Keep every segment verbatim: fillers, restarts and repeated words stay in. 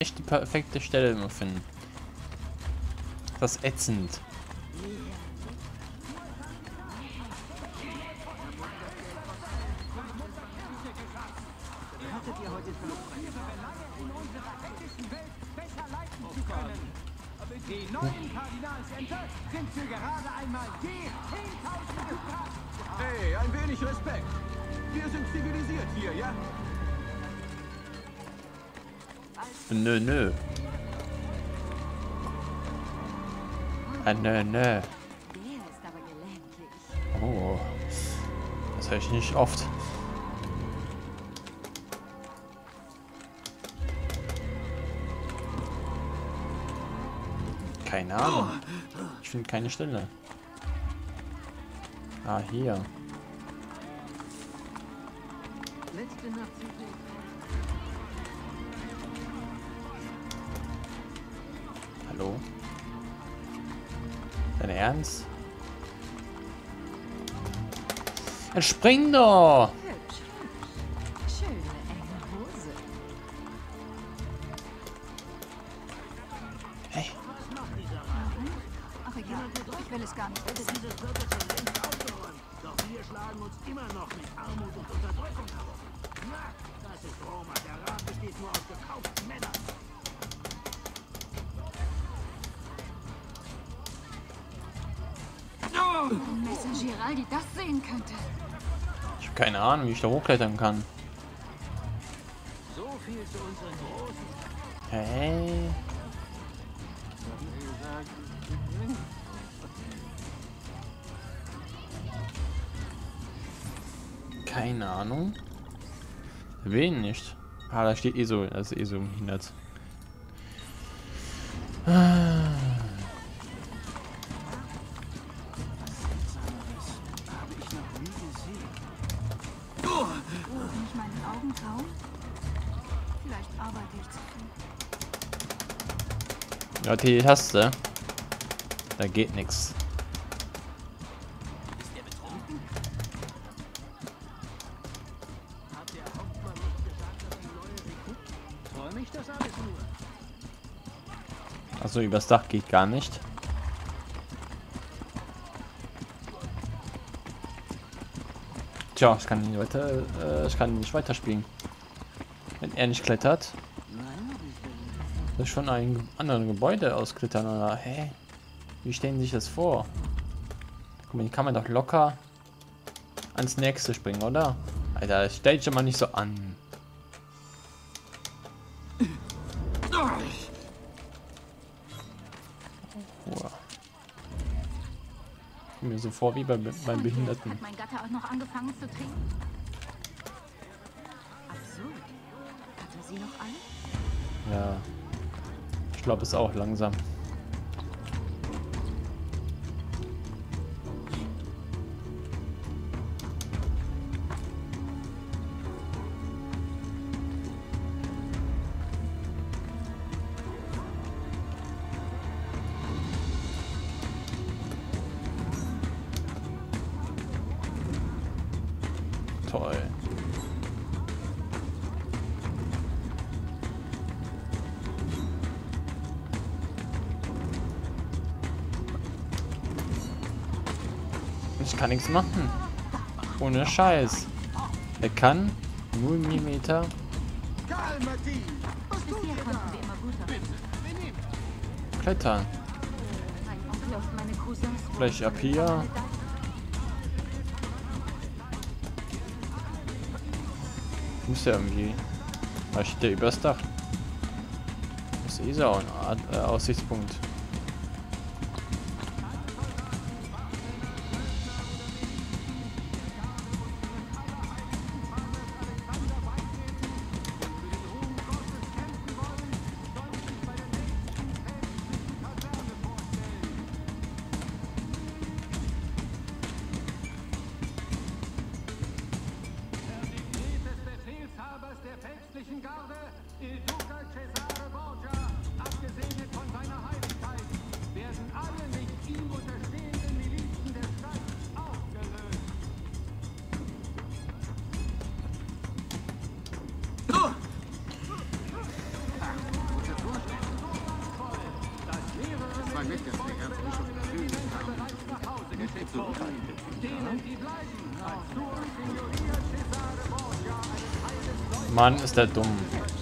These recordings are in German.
echt die perfekte Stelle immer finden. Das ist ätzend. Die neuen Kardinalsämter sind für gerade einmal die zehntausend Grad. Hey, ein wenig Respekt. Wir sind zivilisiert hier, ja? Nö, nö. Ah, nö, nö. Oh. Das höre ich nicht oft. Keine Ahnung. Ich finde keine Stelle. Ah, hier. Hallo? Dein Ernst? Dann spring doch! Schöne enge Hose. Hey. Ach egal, ich will es gar nicht wissen. Doch wir schlagen uns immer noch mit Armut und Unterdrückung herum. Na, das ist Roma. Der Rat besteht nur aus gekauften Männern. Wenn Messer Giraldi das sehen könnte. Ich habe keine Ahnung, wie ich da hochklettern kann. So viel zu unseren großen. Hey. Keine Ahnung. Wen nicht? Ah, da steht eh so, das ist eh so behindert. Ah. Wenn ich meinen Augen traue, vielleicht arbeite ich zu viel. Ja, die Taste. Da geht nichts. Also übers Dach geht gar nicht. Tja, ich kann nicht weiter, äh, ich kann nicht weiterspielen. Wenn er nicht klettert. Das ist schon ein anderes Gebäude ausklettern, oder? Hä? Wie stellen Sie sich das vor? Guck mal, hier kann man doch locker ans nächste springen, oder? Alter, stell dich mal nicht so an. Oh. Ich komme mir so vor wie bei, beim Behinderten. Hat mein Gatter auch noch angefangen zu trinken? Ach so. Hat er sie noch alle? Ja. Ich glaube, es ist auch langsam. Toll. Ich kann nichts machen. Ohne Scheiß. Er kann null Millimeter Bisher konnten wir immer gut damit. klettern. Mein Onkel und meine Cousins. Vielleicht ab hier. Muss ja irgendwie. Da steht der übers Dach. Das ist eh so eine Art äh, Aussichtspunkt. Garde, Il Duca Cesare Borgia, abgesegnet von seiner Heiligkeit. Mann, ist der dumm.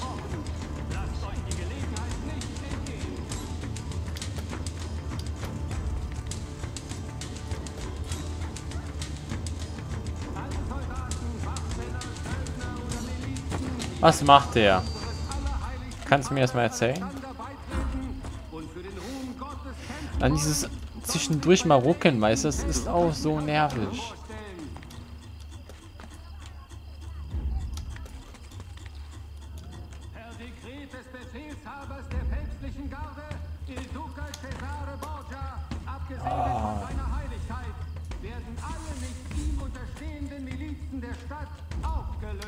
Was macht der? Kannst du mir das mal erzählen? Dann dieses zwischendurch mal ruckeln, weißt du, das ist auch so nervig. Per Dekret des Befehlshabers der päpstlichen Garde, Il Duca Cesare Borgia, abgesegnet von seiner Heiligkeit, werden alle nicht ihm unterstehenden Milizen der Stadt aufgelöst.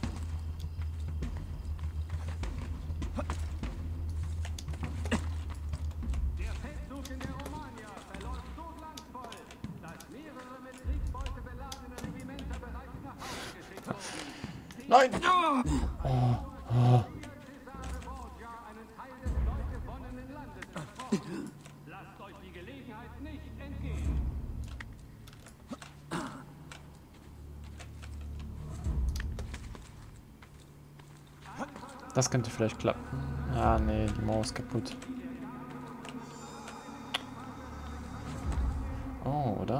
Der Feldzug in der Romagna verläuft so glanzvoll, dass mehrere mit Kriegsbeute beladene Regimenter bereits nach Hause geschickt wurden. Nein! Lasst euch die Gelegenheit nicht entgehen. Das könnte vielleicht klappen. Ah, nee, die Maus kaputt. Oh, oder?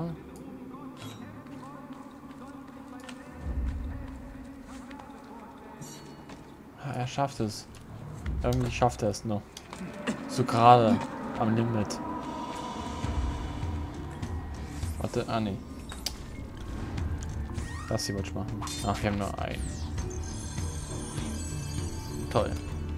Ah, er schafft es. Irgendwie schafft er es noch. So gerade am Limit. Warte, ah nee. Das hier wollte ich machen. Ach, wir haben nur einen. Toll.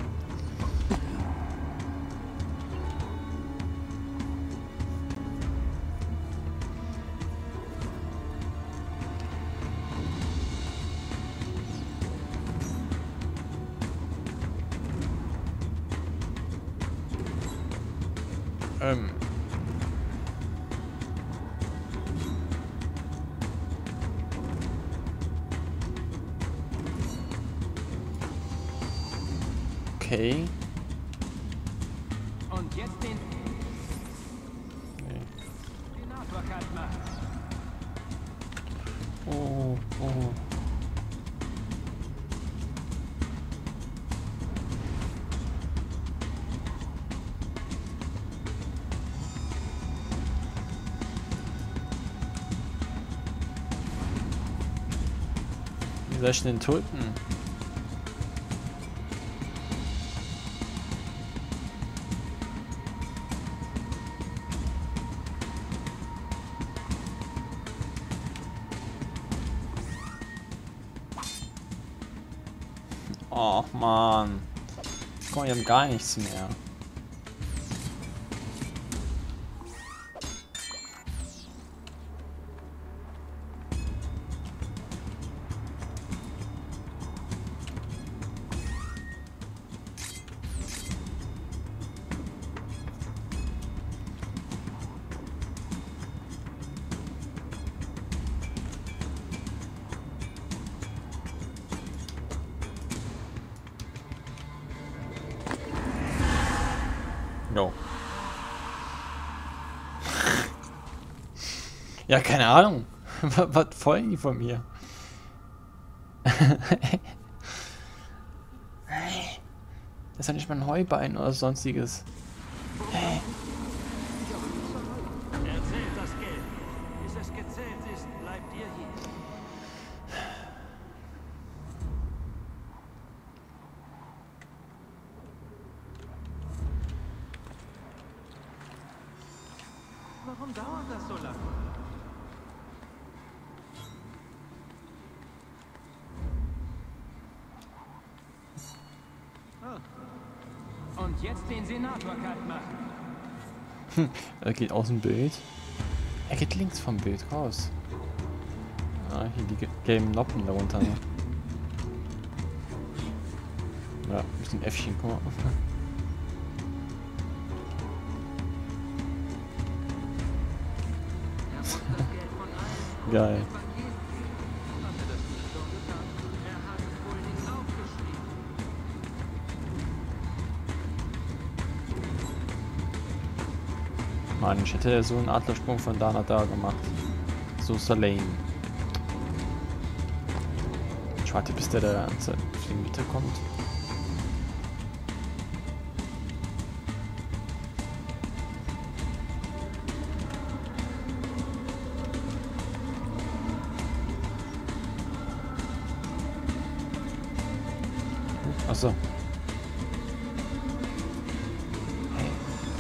Ähm. Okay. Und jetzt den Nee. Senator Kaltner. Oh, oh. Wie soll ich den töten? Oh Mann. Guck mal, wir haben gar nichts mehr. No. Ja, keine Ahnung. Was wollen die von mir? Das ist ja nicht mal ein Heubein oder sonstiges. Erzählt das Geld. Bis es gezählt ist, bleibt ihr hier. Warum dauert das so lange? Und jetzt den Senator kalt machen. Er geht aus dem Bild. Er geht links vom Bild raus. Ah, hier die ge- gelben Noppen darunter. Ne? Ja, mit dem Äffchen, guck mal. Geil. Mann, ich hätte so einen Adlersprung von da nach da gemacht. So Salane. Ich warte, bis der da auf die Mitte kommt. Achso. Hey.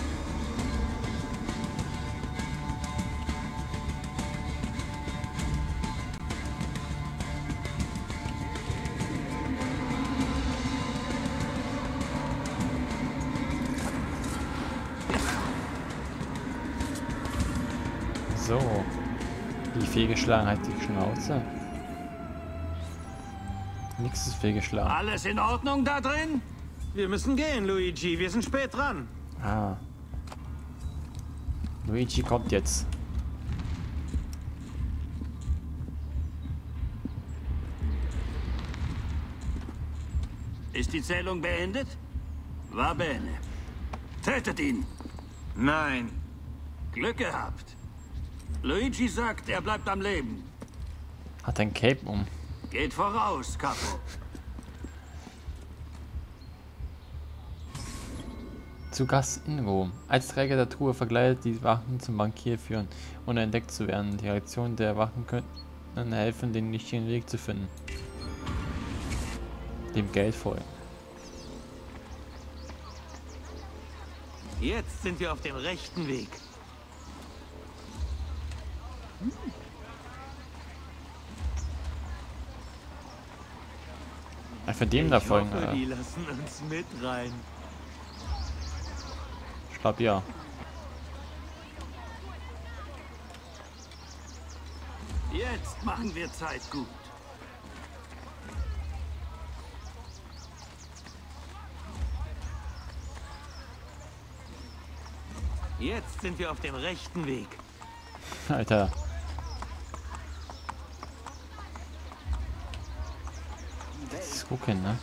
So. Die fehlgeschlagen hat die Schnauze. Nix ist fehlgeschlagen. Alles in Ordnung da drin? Wir müssen gehen, Luigi. Wir sind spät dran. Ah. Luigi kommt jetzt. Ist die Zählung beendet? Va bene. Tötet ihn. Nein. Glück gehabt. Luigi sagt, er bleibt am Leben. Hat ein Cape um. Geht voraus, Capo. Zu Gast in Rom. Als Träger der Truhe verkleidet die Wachen zum Bankier führen, ohne entdeckt zu werden. Die Reaktionen der Wachen könnten helfen, den richtigen Weg zu finden. Dem Geld folgen. Jetzt sind wir auf dem rechten Weg. Hm. Einfach dem da folgen. Hoffe, die lassen uns mit rein. Ich glaube ja. Jetzt machen wir Zeit gut. Jetzt sind wir auf dem rechten Weg. Alter. Das gucken, ne?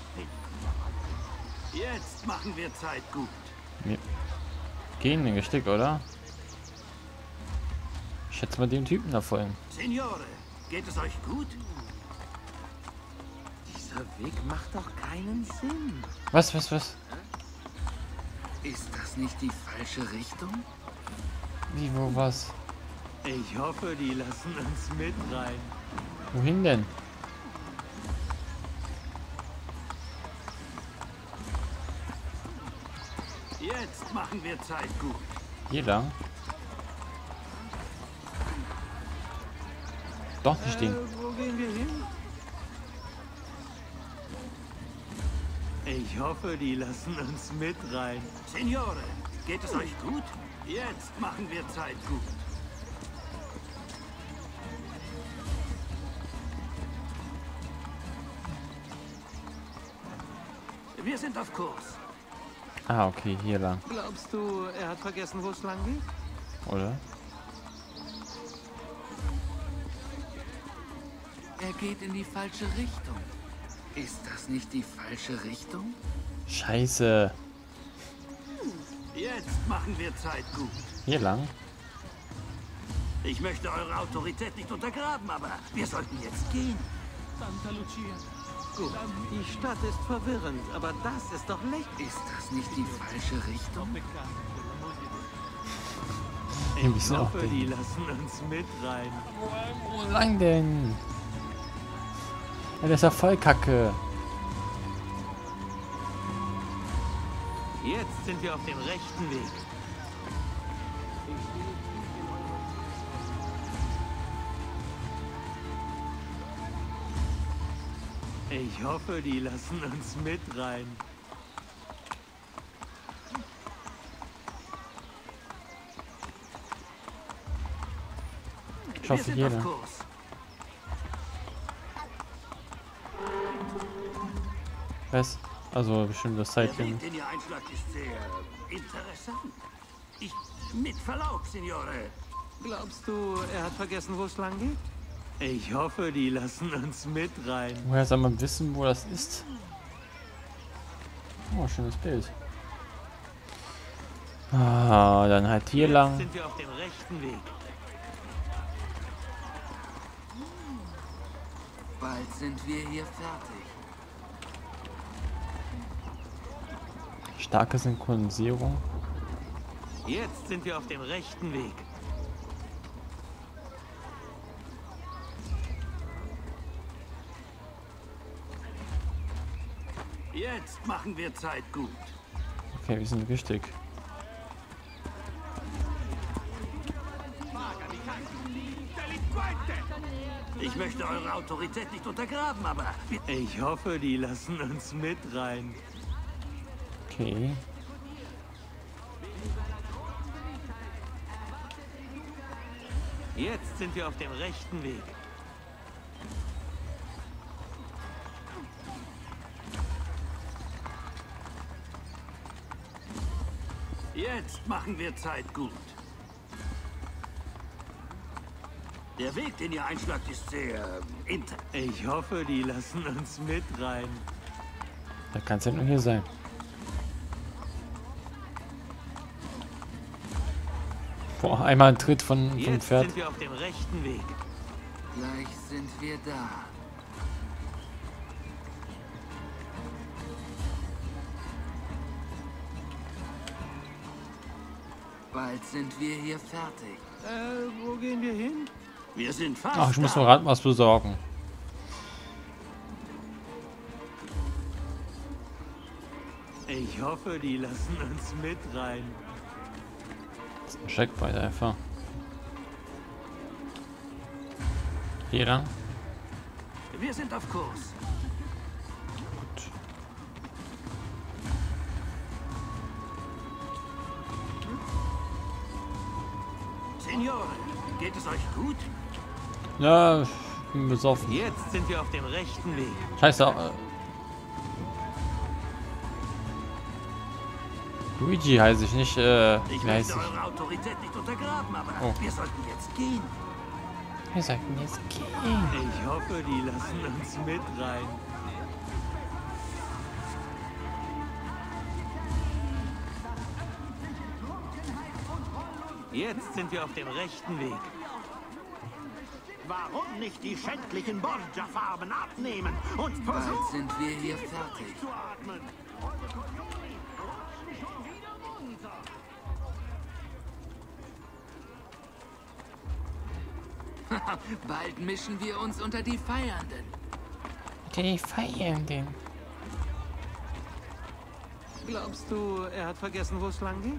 Jetzt machen wir Zeit gut. Wir gehen ein Stück, oder? Ich schätze mal dem Typen da folgen. Signore, geht es euch gut? Dieser Weg macht doch keinen Sinn. Was, was, was? Ist das nicht die falsche Richtung? Wie, wo, was? Ich hoffe, die lassen uns mit rein. Wohin denn? Jetzt machen wir Zeit gut. Hier lang? Doch nicht den. Äh, wo gehen wir hin? Ich hoffe, die lassen uns mit rein. Signore, geht es euch gut? Jetzt machen wir Zeit gut. Wir sind auf Kurs. Ah, okay, hier lang. Glaubst du, er hat vergessen, wo es lang geht? Oder? Er geht in die falsche Richtung. Ist das nicht die falsche Richtung? Scheiße. Jetzt machen wir Zeit gut. Hier lang? Ich möchte eure Autorität nicht untergraben, aber wir sollten jetzt gehen. Santa Lucia. Gut, die Stadt ist verwirrend, aber das ist doch lächerlich. Ist das nicht die falsche Richtung? Ich hoffe, die lassen uns mit rein. Wo lang denn? Ja, das ist ja voll kacke. Jetzt sind wir auf dem rechten Weg. Ich hoffe, die lassen uns mit rein. Ich hoffe, Wir sind jeder. auf Kurs. Was? Also bestimmt das Der Zeitchen. Weg, den ihr einschlagt, ist sehr interessant. Ich, mit Verlaub, Signore. Glaubst du, er hat vergessen, wo es lang geht? Ich hoffe, die lassen uns mit rein. Woher soll man wissen, wo das ist? Oh, schönes Bild. Ah, dann halt hier Jetzt lang. sind wir auf dem rechten Weg. Bald sind wir hier fertig. Starke Synchronisierung. Jetzt sind wir auf dem rechten Weg. Jetzt machen wir Zeit gut. Okay, wir sind richtig. Ich möchte eure Autorität nicht untergraben, aber... Ich hoffe, die lassen uns mit rein. Okay. Jetzt sind wir auf dem rechten Weg. Jetzt machen wir Zeit gut. Der Weg, den ihr einschlagt, ist sehr inter... Ich hoffe, die lassen uns mit rein. Da kann es ja nur hier sein. Boah, einmal ein Tritt von, vom Jetzt Pferd. sind wir auf dem rechten Weg. Gleich sind wir da. Bald sind wir hier fertig. Äh, wo gehen wir hin? Wir sind fast Ach, ich muss da. mir gerade was besorgen. Ich hoffe, die lassen uns mit rein. Das ist ein Checkpoint einfach. Hier lang. Wir sind auf Kurs. Gut. Signore, geht es euch gut? Ja, ich bin besoffen. Jetzt sind wir auf dem rechten Weg. Scheiße. Äh, Luigi heiße ich nicht. Äh, Ich wie heißt möchte ich? eure Autorität nicht untergraben, aber Oh. wir sollten jetzt gehen. Wir sollten jetzt gehen. Ich hoffe, die lassen uns mit rein. Jetzt sind wir auf dem rechten Weg. Warum nicht die schändlichen Borgia-Farben abnehmen und Bald versuchen sind wir hier fertig. zu atmen? Bald mischen wir uns unter die Feiernden. Die Feiernden. Glaubst du, er hat vergessen, wo es lang geht?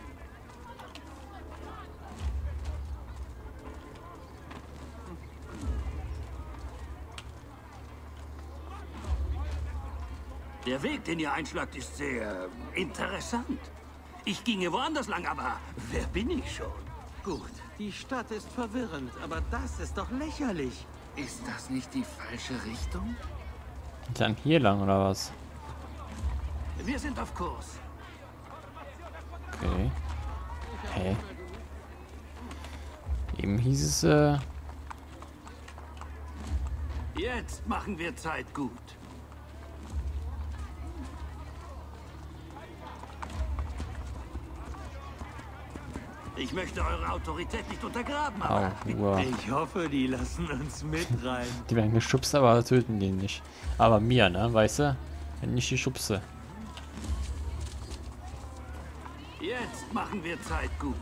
Der Weg, den ihr einschlagt, ist sehr interessant. Ich ginge woanders lang, aber wer bin ich schon? Gut, die Stadt ist verwirrend, aber das ist doch lächerlich. Ist das nicht die falsche Richtung? Dann hier lang oder was? Wir sind auf Kurs. Okay. Hä? Eben hieß es, äh... Jetzt machen wir Zeit gut. Ich möchte eure Autorität nicht untergraben, aber... Au, uah. Ich hoffe, die lassen uns mit rein. Die werden geschubst, aber töten die nicht. Aber mir, ne? Weißt du? Wenn nicht die schubse. Jetzt machen wir Zeit gut.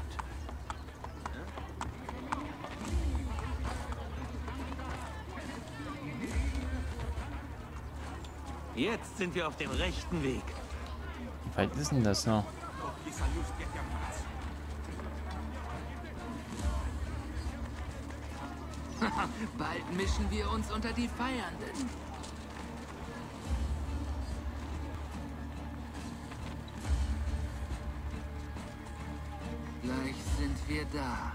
Jetzt sind wir auf dem rechten Weg. Wie weit ist denn das noch? Bald mischen wir uns unter die Feiernden. Gleich sind wir da.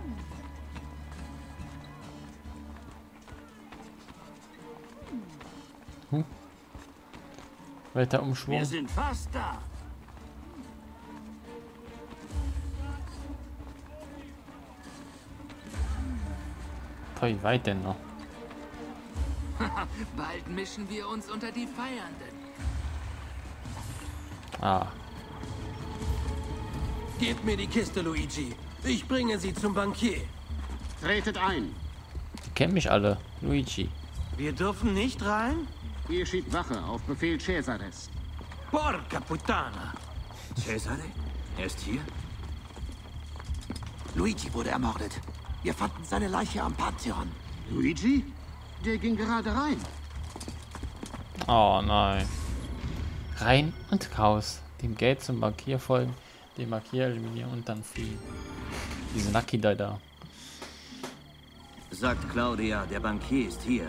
Weiter Umschwung. Wir sind fast da. Boah, wie weit denn noch? Bald mischen wir uns unter die Feiernden. Ah. Gebt mir die Kiste, Luigi. Ich bringe sie zum Bankier. Tretet ein. Die kennen mich alle. Luigi. Wir dürfen nicht rein? Ihr schiebt Wache auf Befehl Cesares. Porca puttana. Cesare? Er ist hier? Luigi wurde ermordet. Wir fanden seine Leiche am Pantheon. Luigi? Der ging gerade rein. Oh nein. Rein und raus. Dem Geld zum Bankier folgen, den Bankier eliminieren und dann fliehen. Diese Lucky da da. Sagt Claudia, der Bankier ist hier.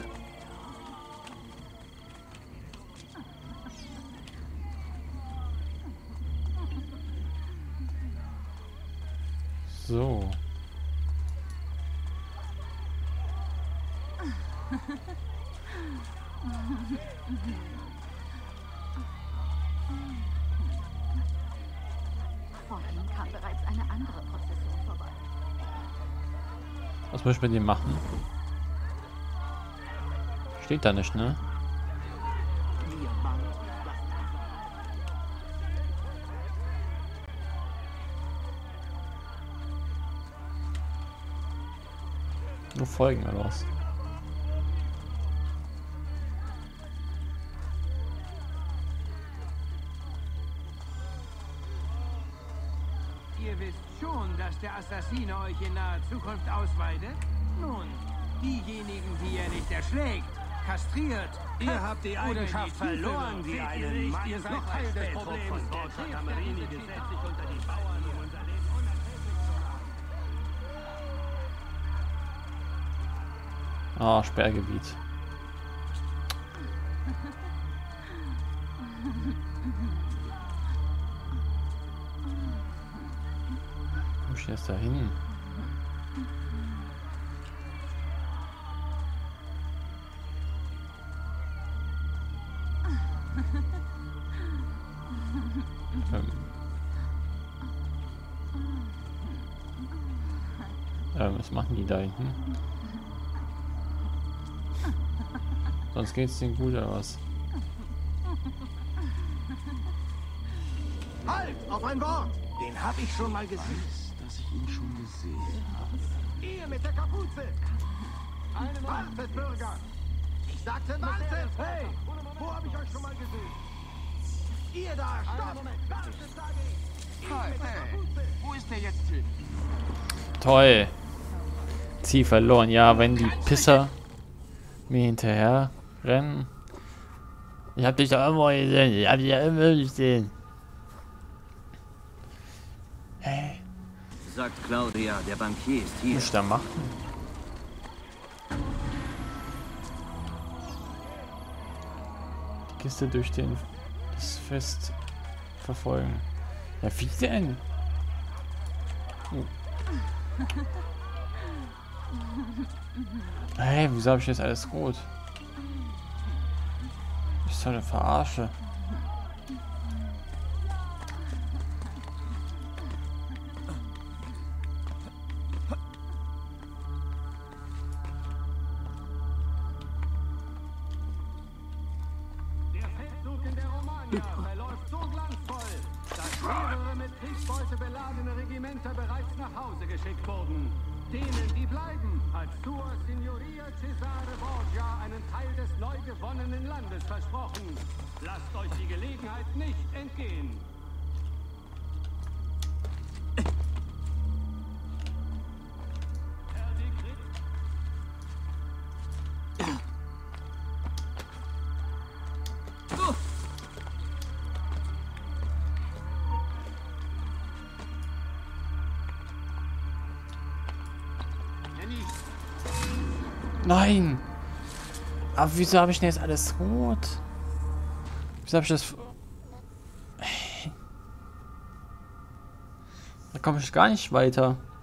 So. Vorhin kam bereits eine andere Prozession vorbei. Was muss ich mit dem machen? Steht da nicht, ne? Nur folgen oder was? Ihr wisst schon, dass der Assassine euch in naher Zukunft ausweidet? Nun, diejenigen, die er nicht erschlägt, kastriert, Ihr habt die oder Eigenschaft verloren, wie wie einen einen Mann. Ihr seid Teil des Problems. Von Borgia Camerini gesetzt sich unter die Bauern, um unser Leben unerträglich zu machen. Ah, Sperrgebiet. Wo muss ich jetzt da hin? ähm. Ähm, was machen die da hinten? Sonst geht's denen gut oder was? Halt! Auf ein Wort! Den hab ich schon mal gesehen. Dass ich ihn schon gesehen habe. Ihr mit der Kapuze! Einen Wartet, Bürger! Ich sagte, wartet! Hey, wo habe ich euch schon mal gesehen? Ihr da, stopp! Moment, wartet, sage ich! Hey, wo ist der jetzt hin? Toll. Ziel verloren. Ja, wenn die Pisser mir hinterher rennen. Ich hab dich doch immer gesehen. Ich hab dich ja immer gesehen. Hey, Sagt Claudia, der Bankier ist was hier. muss ich da machen? Die Kiste durch den das Fest verfolgen. Ja, wie denn? Oh. Hey, wieso habe ich jetzt alles rot? Das ist doch eine Verarsche. Der Feldzug in der Romagna verläuft so glanzvoll, dass mehrere mit Kriegsbeute beladene Regimenter bereits nach Hause geschickt wurden. Denen, die bleiben, hat Sua Signoria Cesare Borgia einen Teil des neu gewonnenen Landes versprochen. Lasst euch die Gelegenheit nicht entgehen. Herr Dekret, Nein! Aber wieso habe ich denn jetzt alles rot? Wieso habe ich das... Da komme ich gar nicht weiter.